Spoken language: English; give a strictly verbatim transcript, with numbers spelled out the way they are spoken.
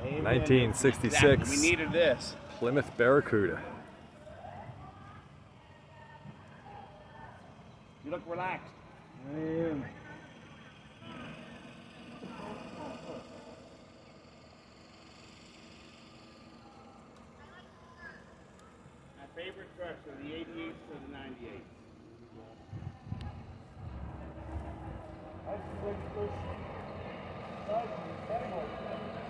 nineteen sixty-six. Exactly. We needed this. Plymouth Barracuda. You look relaxed. I am. My favorite trucks are the eighty-eights or the ninety-eights. I just like those sides of the sidewalk.